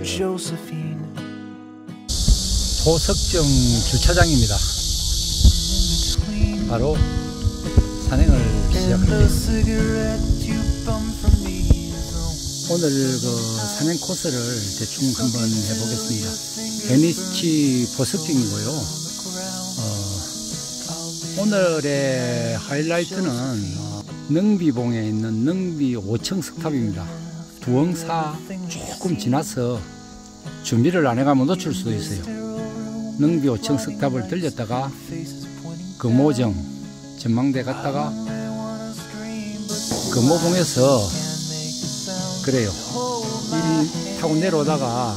소석정 주차장입니다. 바로 산행을 시작합니다. 오늘 그 산행 코스를 대충 한번 해보겠습니다. 베니치 보석정이고요. 오늘의 하이라이트는 능비봉에 있는 능비 5층 석탑입니다. 부엉사 조금 지나서 준비를 안 해가면 놓칠 수도 있어요. 능비 5층 석탑을 들렸다가 금오정 전망대 갔다가 금오봉에서 그래요. 이 타고 내려오다가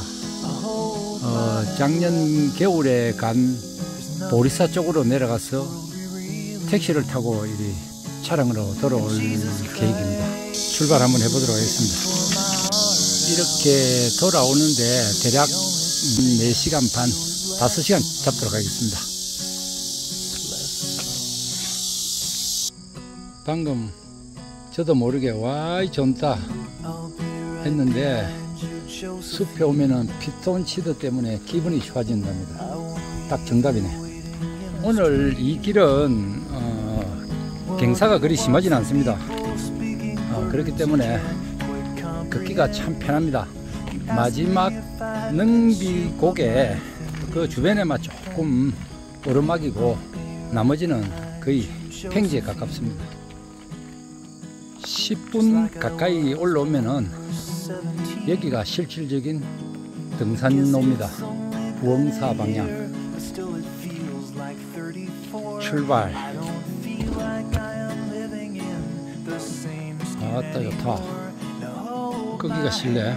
작년 겨울에 간 보리사 쪽으로 내려가서 택시를 타고 이리 차량으로 돌아올 계획입니다. 출발 한번 해보도록 하겠습니다. 이렇게 돌아오는데 대략 4시간 반, 5시간 잡도록 하겠습니다. 방금 저도 모르게 와이 좋다 했는데 숲에 오면은 피톤치드 때문에 기분이 좋아진답니다. 딱 정답이네. 오늘 이 길은 경사가 그리 심하진 않습니다. 그렇기 때문에 걷기가 참 편합니다. 마지막 능비곡에 그 주변에만 조금 오르막이고 나머지는 거의 평지에 가깝습니다. 10분 가까이 올라오면은 여기가 실질적인 등산로입니다. 부엉사 방향 출발. 아따 좋다. 거기가 실내.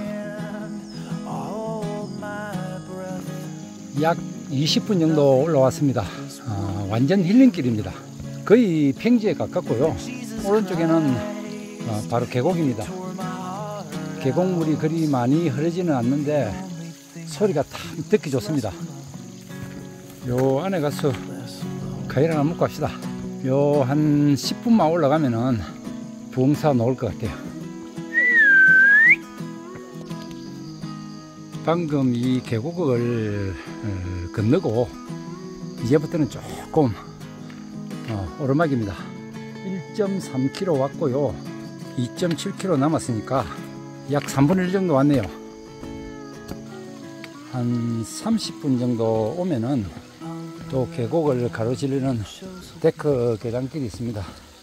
약 20분 정도 올라왔습니다. 완전 힐링길입니다. 거의 평지에 가깝고요. 오른쪽에는 바로 계곡입니다. 계곡물이 그리 많이 흐르지는 않는데 소리가 참 듣기 좋습니다. 요 안에 가서 과일 하나 먹고 갑시다. 요 한 10분만 올라가면은 부엉사 나올 것 같아요. 방금 이 계곡을 건너고 이제부터는 조금 오르막입니다. 1.3km 왔고요. 2.7km 남았으니까 약 3분의 1 정도 왔네요. 한 30분 정도 오면은 또 계곡을 가로지르는 데크 계단길이 있습니다.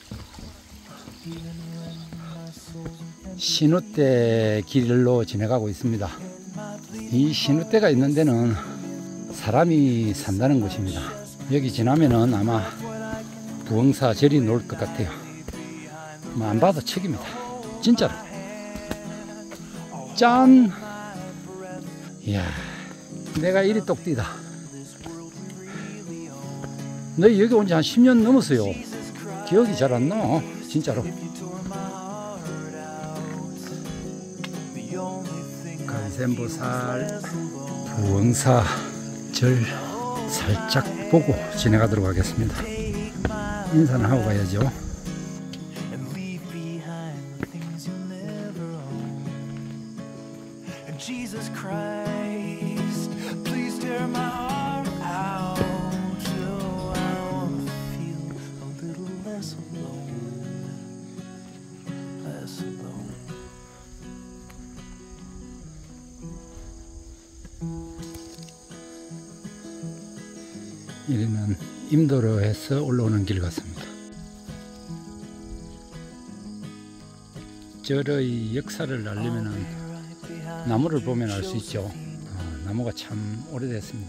신우대 길로 지나가고 있습니다. 이 신우대가 있는 데는 사람이 산다는 곳입니다. 여기 지나면은 아마 부엉사 절이 놓을 것 같아요. 안 봐도 척입니다. 진짜로. 짠! 이야, 내가 이리 똑띠다. 너희 여기 온 지 한 10년 넘었어요. 기억이 잘 안 나. 진짜로. 관세음보살 부엉사 절 살짝 보고 지나가도록 하겠습니다. 인사는 하고 가야죠. 여기는 임도로에서 올라오는 길 같습니다. 절의 역사를 알려면 나무를 보면 알 수 있죠. 나무가 참 오래됐습니다.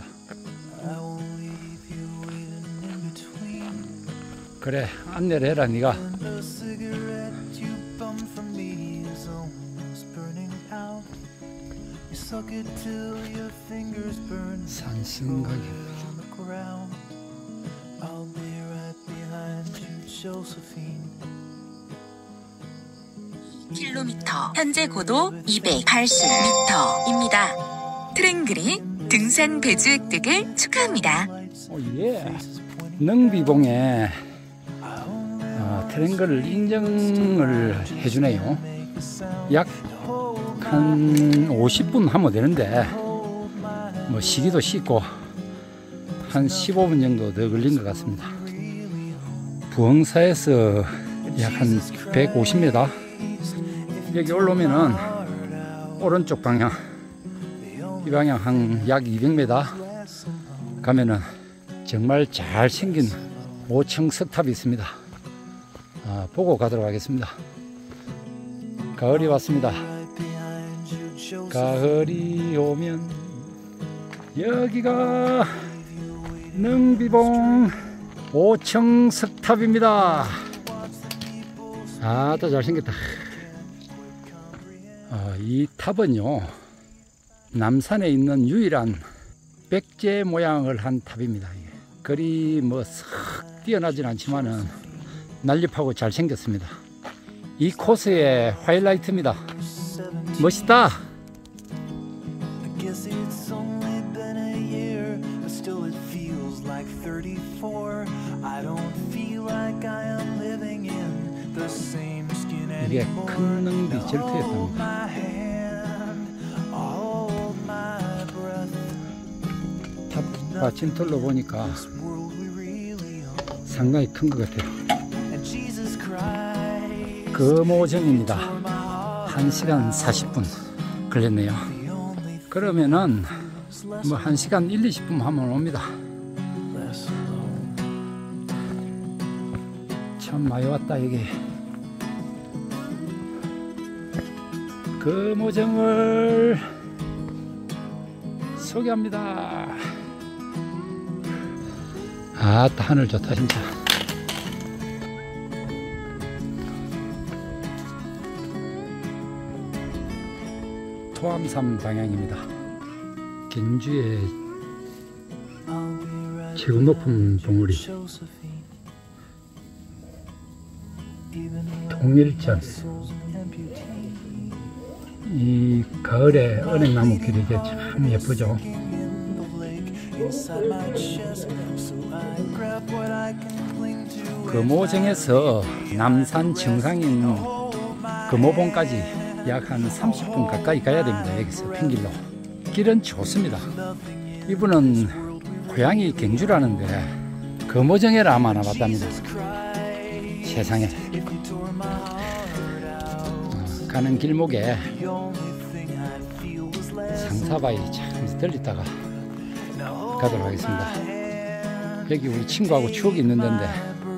그래, 안내를 해라 네가. 산승각입니다. 킬로미터, 현재 고도 280m입니다. 트랭글이 등산 배주 획득을 축하합니다. 예. 능비봉에 트랭글을 인정을 해주네요. 약 한 50분 하면 되는데 뭐 시기도 쉽고 한 15분 정도 더 걸린 것 같습니다. 부엉사에서 약 한 150m 여기 올라오면은 오른쪽 방향, 이 방향 한 약 200m 가면은 정말 잘생긴 5층 석탑이 있습니다. 보고 가도록 하겠습니다. 가을이 왔습니다. 가을이 오면 여기가 능비봉 5층 석탑입니다. 또 잘생겼다. 이 탑은요, 남산에 있는 유일한 백제 모양을 한 탑입니다. 그리 뭐 썩 뛰어나진 않지만은 날렵하고 잘생겼습니다. 이 코스의 하이라이트입니다. 멋있다. 이게 큰 능비 절투였답니다. 탑 받침틀로 보니까 상당히 큰 것 같아요. 금오정입니다. 1시간 40분 걸렸네요. 그러면은 뭐 1시간 1, 20분 하면 옵니다. 참 많이 왔다. 여기 금오정을 소개합니다. 하늘 좋다 진짜. 토암산 방향입니다. 경주의 최고 높은 봉우리 통일전. 이 가을에 은행나무 길이 참 예쁘죠. 금오정에서 남산 정상인 금오봉까지 약 한 30분 가까이 가야 됩니다. 여기서 핑길로. 길은 좋습니다. 이분은 고향이 경주라는데 금오정에를 아마 나봤답니다. 세상에. 가는 길목에 상사바위 참 들리다가 가도록 하겠습니다. 여기 우리 친구하고 추억이 있는 데인데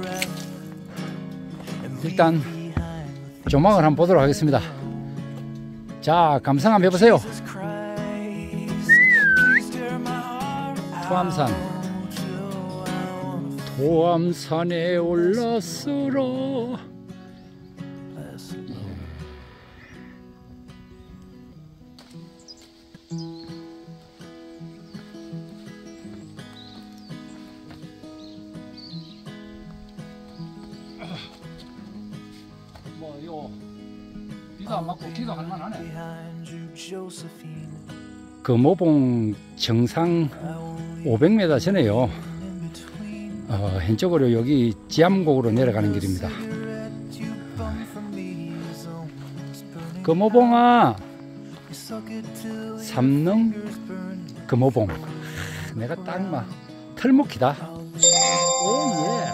일단 조망을 한번 보도록 하겠습니다. 자, 감상 한번 해보세요. 토암산에 올랐으러. 비도 안 맞고 기도 할 만하네. 금오봉 정상 500m 전에요. 한쪽으로 여기 지암곡으로 내려가는 길입니다. 금오봉아, 삼릉 금오봉. 내가 딱 막 털목이다. 오예.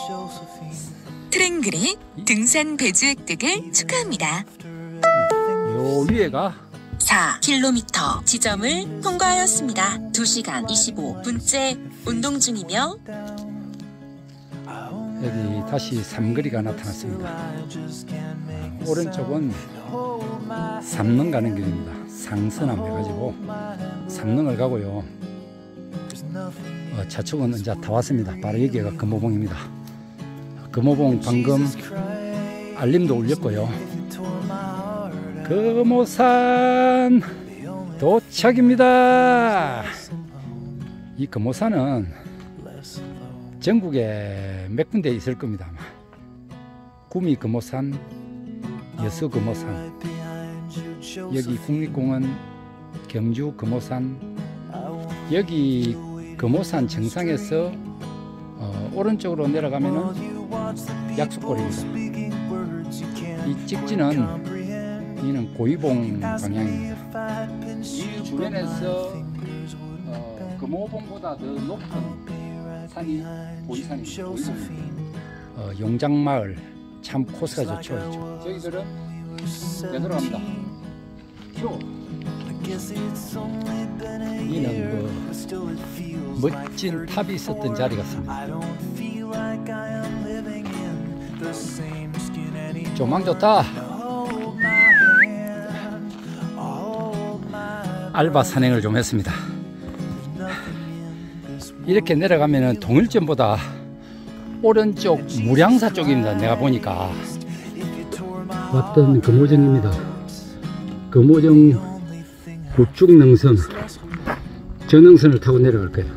트랭글이 등산 배주 획득을 축하합니다. 요 위에가 4km 지점을 통과하였습니다. 2시간 25분째 운동 중이며 여기 다시 삼거리가 나타났습니다. 오른쪽은 삼릉 가는 길입니다. 상선암 해가지고 삼릉을 가고요. 좌측은 이제 다 왔습니다. 바로 여기가 금오봉입니다. 금오봉 방금 알림도 울렸고요. 금오산 도착입니다. 이 금오산은 전국에 몇 군데 있을 겁니다. 구미 금오산, 여수 금오산, 여기 국립공원 경주 금오산, 여기 금오산 정상에서 오른쪽으로 내려가면은 약수골입니다. 이 찍지는 이는 고이봉 방향입니다. 이 주변에서 금호봉보다 더 높은 산이 보리산입니다. 용장마을 참 코스가 좋죠. 저희들은 되돌아갑니다. 이는 그 멋진 탑이 있었던 자리 같습니다. 조망 좋다. 알바 산행을 좀 했습니다. 이렇게 내려가면은 동일점보다 오른쪽 무량사 쪽입니다. 내가 보니까 왔던 금오정입니다. 금오정 구축능선 전능선을 타고 내려갈 거예요.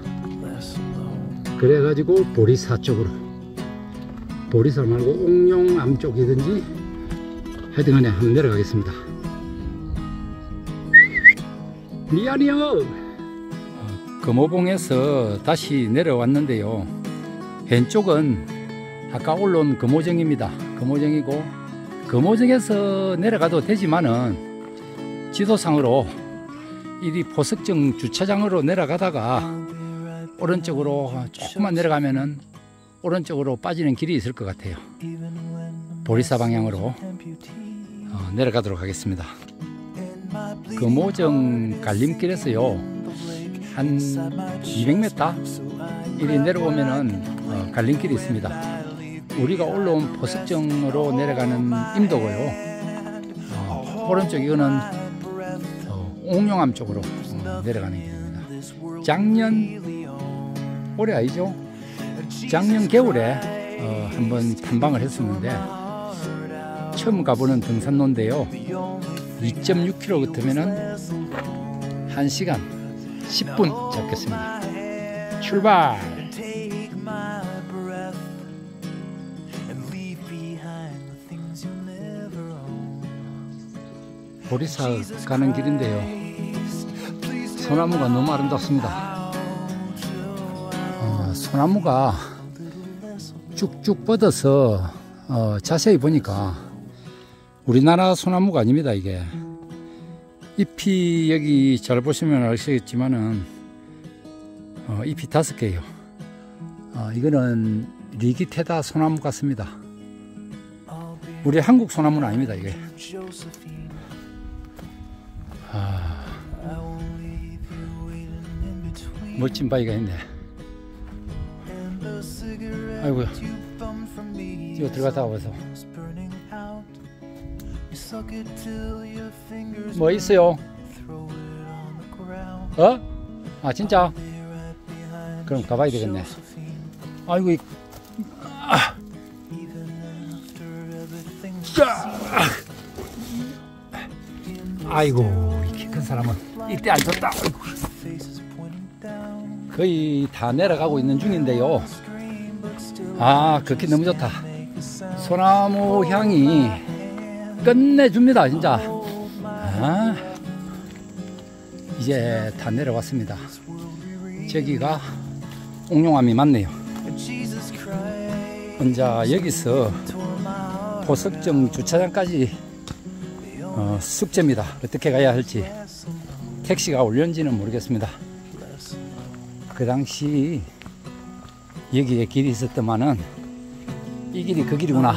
그래가지고 보리사 쪽으로, 보리사 말고 옥룡암 쪽이든지 하여튼간에 한번 내려가겠습니다. 미안해요. 금오봉에서 다시 내려왔는데요, 왼쪽은 아까 올라온 금오정입니다. 금오정이고, 금오정에서 내려가도 되지만은 지도상으로 이리 포석정 주차장으로 내려가다가 오른쪽으로 조금만 내려가면은 오른쪽으로 빠지는 길이 있을 것 같아요. 보리사 방향으로 내려가도록 하겠습니다. 금오정 갈림길에서요 한 200m 이리 내려오면은 갈림길이 있습니다. 우리가 올라온 포석정으로 내려가는 임도고요, 오른쪽 이거는 옥룡암 쪽으로 내려가는 길입니다. 작년 올해 아니죠? 작년 겨울에 한번 탐방을 했었는데 처음 가보는 등산로인데요, 2.6km 같으면은 1시간 10분 잡겠습니다. 출발! 보리사 가는 길인데요, 소나무가 너무 아름답습니다. 소나무가 쭉쭉 뻗어서 자세히 보니까 우리나라 소나무가 아닙니다. 이게 잎이 여기 잘 보시면 아시겠지만은 잎이 5개예요. 이거는 리기테다 소나무 같습니다. 우리 한국 소나무는 아닙니다. 이게 멋진 바위가 있네. 아이고야, 이거 들어갔다 와서 뭐 있어요? 아 진짜? 그럼 가봐야 되겠네. 아이고 아이고, 이 키 큰 사람은 이때 안 줬다. 거의 다 내려가고 있는 중인데요, 걷기 너무 좋다. 소나무 향이 끝내줍니다 진짜. 이제 다 내려왔습니다. 저기가 옥룡암이 맞네요. 혼자 여기서 포석정 주차장까지 숙제입니다. 어떻게 가야 할지. 택시가 올렸는지는 모르겠습니다. 그 당시 여기에 길이 있었더만은 이 길이 그 길이구나.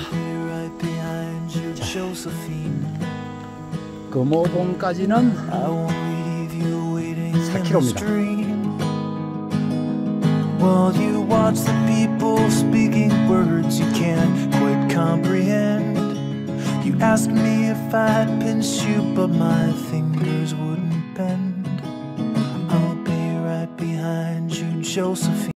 금오봉까지는 4km입니다. While you watch the people speaking words you can't quite comprehend. You asked me if I'd pinch you, but my fingers wouldn't bend. I'll be right behind you, Josephine.